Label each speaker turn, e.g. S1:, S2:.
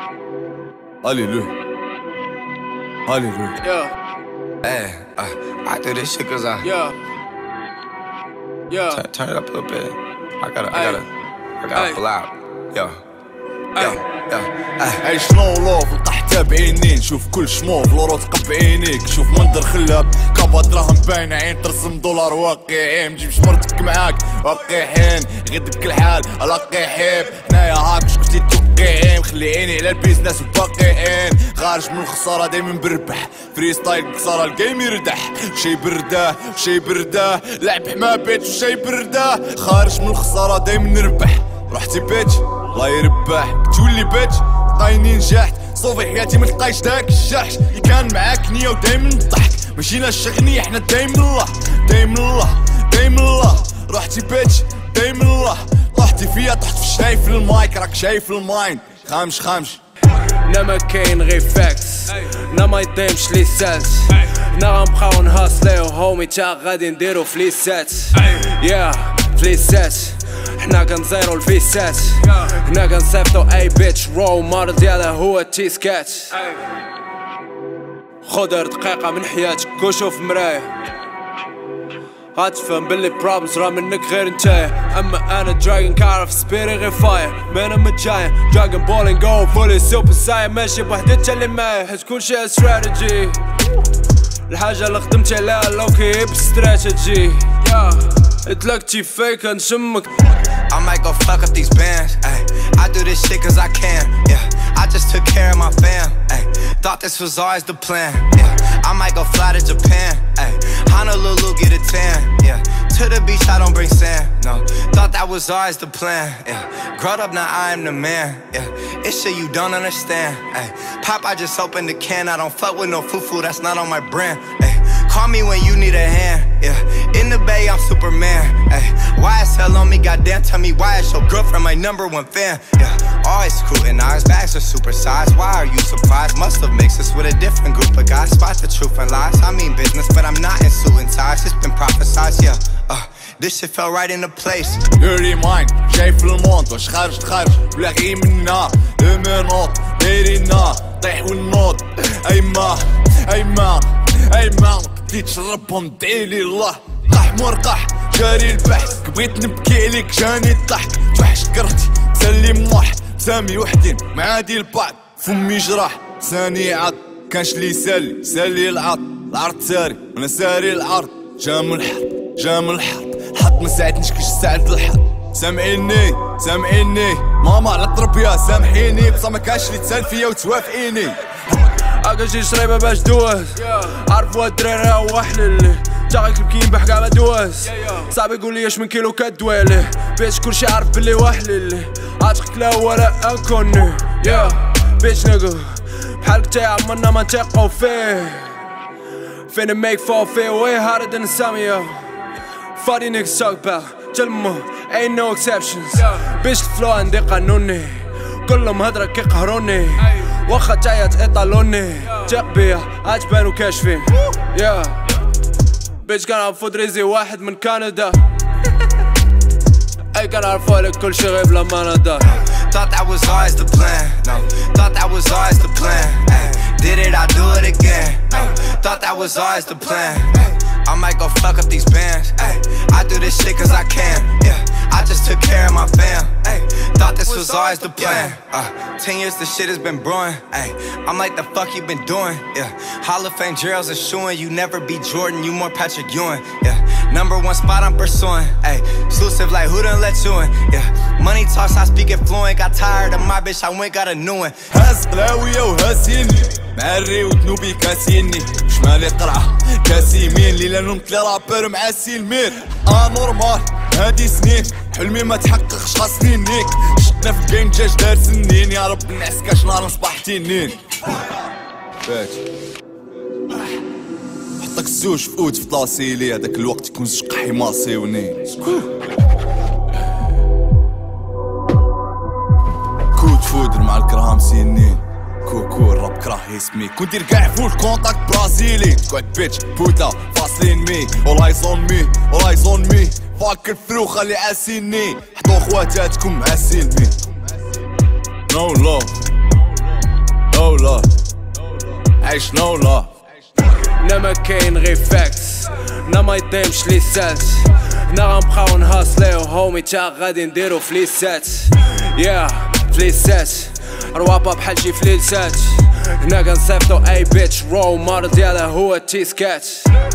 S1: Hallelujah. Hallelujah.
S2: Yeah.
S3: Hey, I do this shit cause
S2: Yeah. Yeah.
S3: turn it up a little bit. I gotta pull out. Yo.
S1: عيش لونلوف نلقى حتى بعيني نشوف كل شموف لورو تقب بعينيك شوف منظر خلاب كابا دراهم باينة عين ترسم دولار واقعي مجيبش مرتك معاك واقعين غدك الحال الاقي حيب هنايا هاك مش كنتي توقعين مخلي عيني على البيزنس وباقيين خارج من الخسارة دايما بربح فري ستايل كسارة الجيم يردح شي برداه وشي برداه لعب حما بيت وشي برداه خارج من الخسارة دايما نربح رحتي بيت الله يربح تولي بيت لقايني نجحت صوفي حياتي متلقايش داك الجحش اللي كان معاك نية ودايما الضحك ماشينا الشغنية حنا دايما الله دايما الله دايما الله رحتي بيت دايما الله طحتي فيا طحت في شايف المايك راك شايف الماين خامش
S2: نا ما كاين غير فاكس نا ما يديمش ليسات نا غنبقاو نهاصليو هومي تا غادي نديرو فليسات يا فليسات حنا كنزيرو الفيسات حنا كنصيفطو اي بيتش رو مارل ديالها هو التيسكات خدر دقيقة من حياتك وشوف مراية غتفهم بلي بروبلمز راه منك غير نتايا اما انا دراجون كعرف سبيري غير فاير مان ام جاين دراجون بولين جو فولي سوبر ساين ماشي بوحدتها اللي معايا حيت كلشي استراتيجي الحاجة اللي خدمت عليها لوكي باستراتيجي اتلاقتي فيك نشمك
S3: I might go fuck up these bands, ayy. I do this shit cause I can, yeah. I just took care of my fam, ayy. Thought this was always the plan, yeah. I might go fly to Japan, ayy. Honolulu, get a tan, yeah. To the beach, I don't bring sand, no. Thought that was always the plan, yeah. Growed up, now I am the man, yeah. It's shit you don't understand, ayy. Pop, I just opened the can. I don't fuck with no fufu, that's not on my brand, ayy. Call me when you need a hand, yeah. In the bay, I'm Superman, ayy. YSL on me, goddamn, tell me why it's your girlfriend, my #1 fan, yeah. Always scrutinized, bags are supersized. Why are you surprised? Must have mixed us with a different group of guys. Spot the truth and lies. I mean business, but I'm not in suit and ties. It's been prophesized, yeah. This shit fell right into place.
S1: Dirty mind, شايف الموند واش خارج ولا غير منا المنوط دايرينا طيح والنوض ايما بديت تشربهم دعيلي الله قح مرقح جاري البحث بغيت نبكي عليك جاني الضحك توحش كرتي سالي موح سامي وحدين معادي البعض فمي جراح ساني عط كانش لي سالي العرض ساري وانا ساري العرض جام الحرب الحط ما ساعدنيش كيش ساعد الحط سامعيني ماما على التربية سامحيني بصح ما كانش لي تسال فيا وتوافقيني
S2: اكاجي شريبه باش دوز عرفوا الدراري هو حللي جاك الكيم بحكا ما دوز صاحبي يقول لي اش من كيلو كدوالي بيتش كلشي عارف بلي وحللي عاتقك لا ولا انكوني يا بيتش نيجا بحالك تا عمرنا ما نتيقو فيه فين ميك فول فيه way harder than Samia funny niggas talk about جلمو ain't no exceptions بيش الفلو عندي قانوني كلهم هدرة كيقهروني واخا جاية ايطالوني تيق بيا عجبانو كاشفين يا بيش كان عرفو دريزي واحد من كندا اي كان عرفو عليك كل شي غير بلا مندا
S3: Thought that was always the plan, no. Thought that was always the plan, ay. Did it, I do it again, no. Thought that was always the plan, ay. I might go fuck up these bands, ay. I do this shit cause I can, yeah. I just took care of my fam, ay. Thought this was always the plan, 10 years this shit has been brewing, ay. I'm like the fuck you been doing, yeah. Hall of Fame Gerald's assuring you never be Jordan, you more Patrick Ewing, yeah. #1 spot I'm pursuing, ay. Exclusive like who done let you in, yeah. Money talks, I speak it fluent. Got tired of my bitch, I went got a new one.
S1: هاز قلاوية وهاسيني معري وذنوبي كاسيني شمالي قرعة كاسيمين ليلة نمت لي رابر مع سيلمين نورمال هادي سنين حلمي ما تحققش خاصني نيك شتنا في الجيم جاج دار سنين يا رب نعس كاش نهار نصبح تنين فات حطك الزوج في اوت في طاسيلي هداك الوقت يكون زوج قحي ماسيوني كود فودر مع الكرام سنين كوكو الراب كراه اسمي كنت دير كاع فول كونتاكت برازيلي تقعد بيتش بوتا فاصلين مي all eyes on me فاك الثرو خلي عاسيني حطو خواتاتكم مع سلمي no love no love عيش no love
S2: هنا ما كاين غير فاكتس هنا ما يطيمش ليسات هنا غنبقاو نهاصليو هومي تا غادي نديرو فليسات يا فليسات روابا بحال شي فليسات هنا كنصيفطو اي بيتش رو مار ديالها هو التيسكات